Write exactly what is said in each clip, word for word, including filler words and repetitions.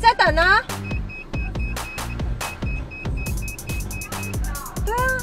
在等啊。对啊。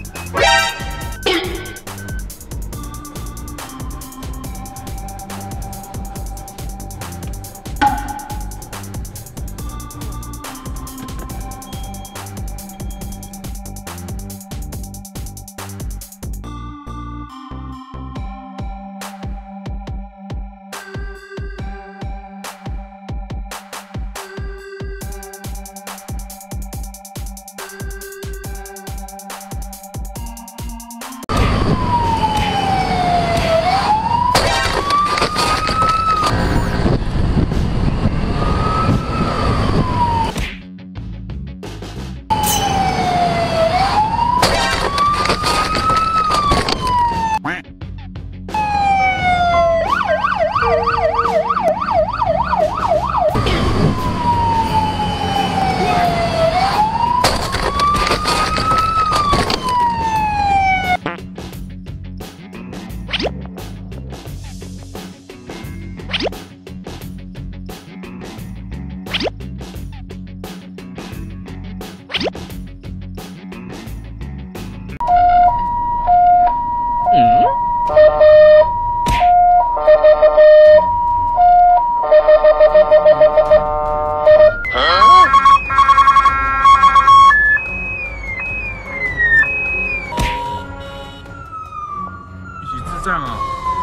这样啊。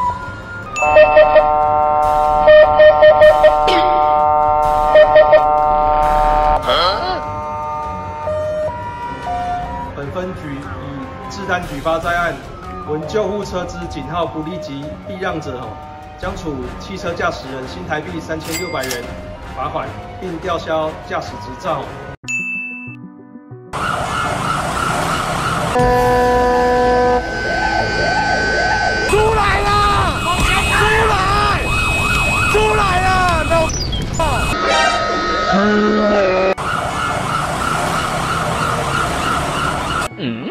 本分局以治安举发在案，闻救护车之警号不立即避让者，吼，将处汽车驾驶人新台币三千六百元罚款，并吊销驾驶执照。 出来啦！出来！出来啦！老嗯。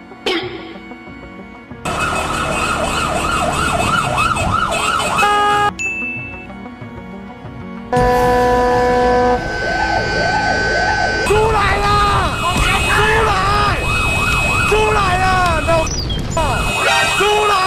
出来啦！出来！出来啦！老出来！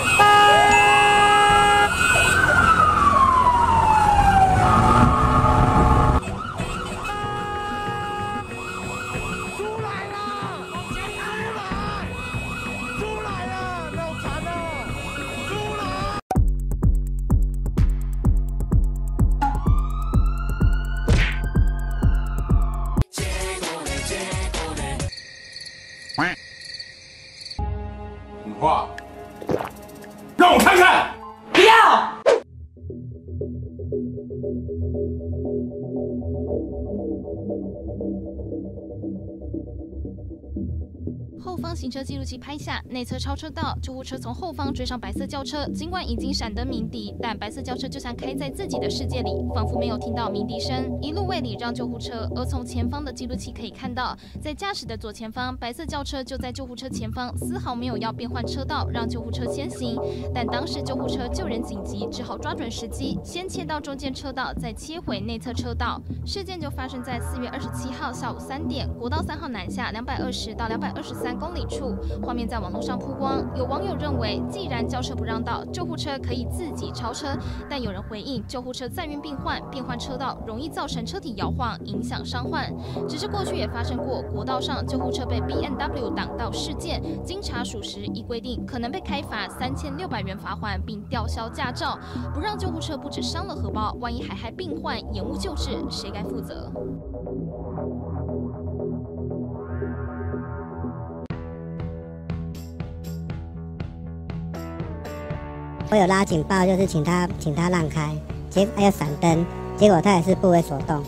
你画，让我看看。 不要。 后方行车记录器拍下内侧超车道，救护车从后方追上白色轿车，尽管已经闪灯鸣笛，但白色轿车就像开在自己的世界里，仿佛没有听到鸣笛声，一路未礼让救护车。而从前方的记录器可以看到，在驾驶的左前方，白色轿车就在救护车前方，丝毫没有要变换车道让救护车先行。但当时救护车救人紧急，只好抓准时机，先切到中间车道，再切回内侧车道。事件就发生在四月二十七号下午三点，国道三号南下两百二十到两百二十三公里处。画面在网络上曝光，有网友认为，既然轿车不让道，救护车可以自己超车。但有人回应，救护车载运病患，变换车道容易造成车体摇晃，影响伤患。只是过去也发生过国道上救护车被 B M W 挡道事件，经查属实，依规定可能被开罚三千六百元罚款，并吊销驾照。不让救护车不止伤了荷包，万一还害病患，延误救治，谁该负责？ 我有拉警报，就是请他请他让开，结还有闪灯，结果他也是不为所动。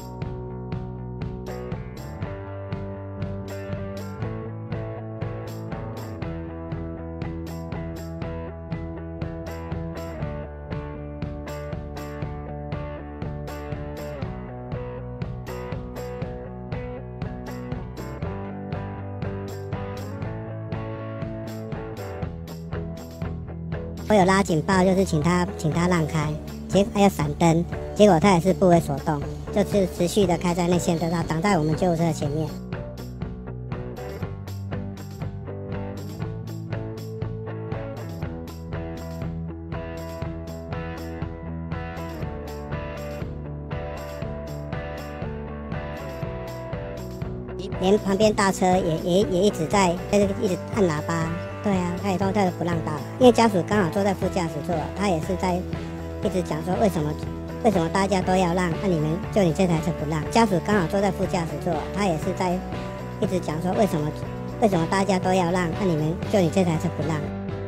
我有拉警报，就是请他请他让开，结还有闪灯，结果他也是不为所动。 就是持续的开在内线车道，挡在我们救护车前面。连旁边大车也也也一直在在这个一直按喇叭，对啊，他也都在不让道，因为家属刚好坐在副驾驶座，他也是在一直讲说为什么为什么大家都要让，那、啊、你们就你这台车不让？家属刚好坐在副驾驶座，他也是在一直讲说为什么为什么大家都要让，那、啊、你们就你这台车不让？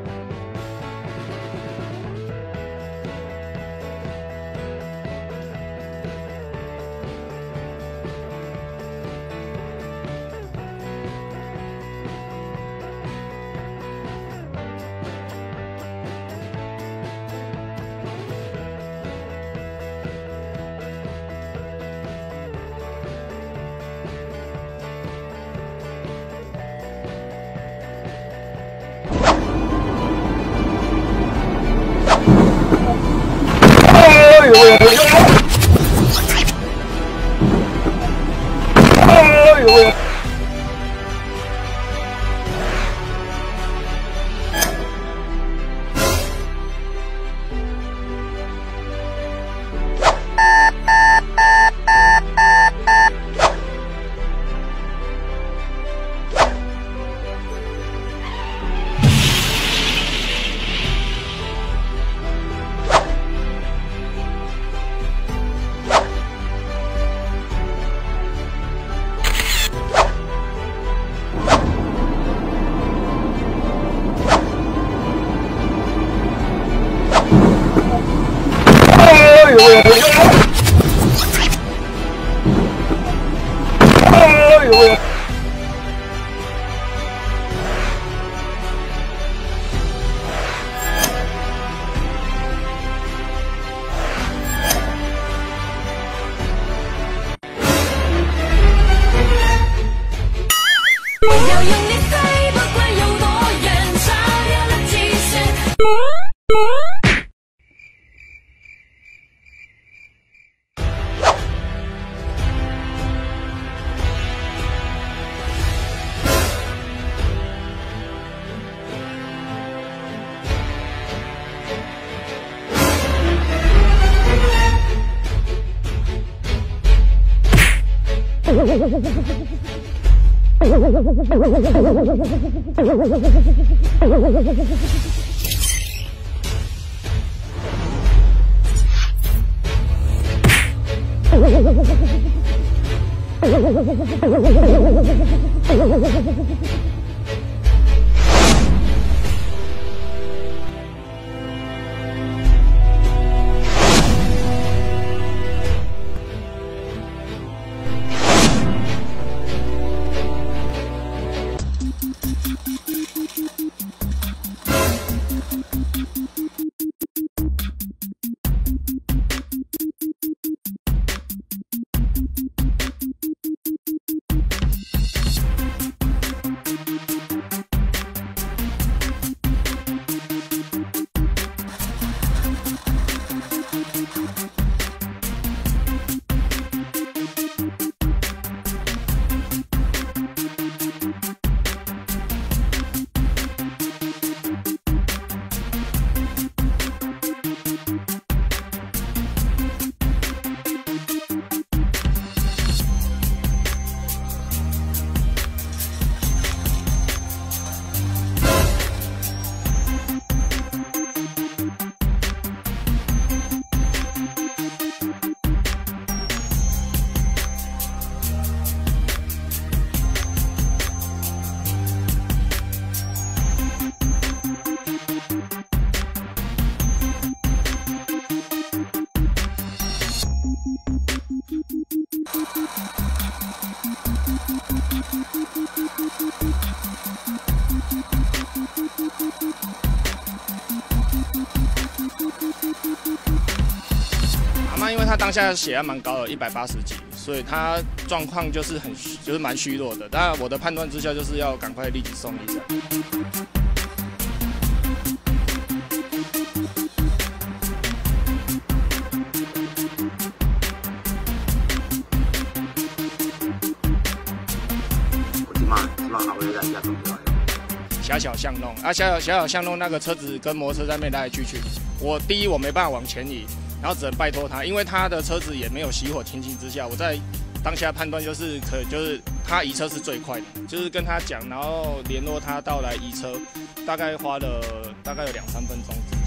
阿妈因为她当下血压蛮高的，一百八十几，所以她状况就是很就是蛮虚弱的。当然我的判断之下，就是要赶快立即送医生。 狭小巷弄啊，狭小狭小巷弄那个车子跟摩托车在那边来来去去，我第一我没办法往前移，然后只能拜托他，因为他的车子也没有熄火情形之下，我在当下判断就是可就是他移车是最快的，就是跟他讲，然后联络他到来移车，大概花了大概有两三分钟。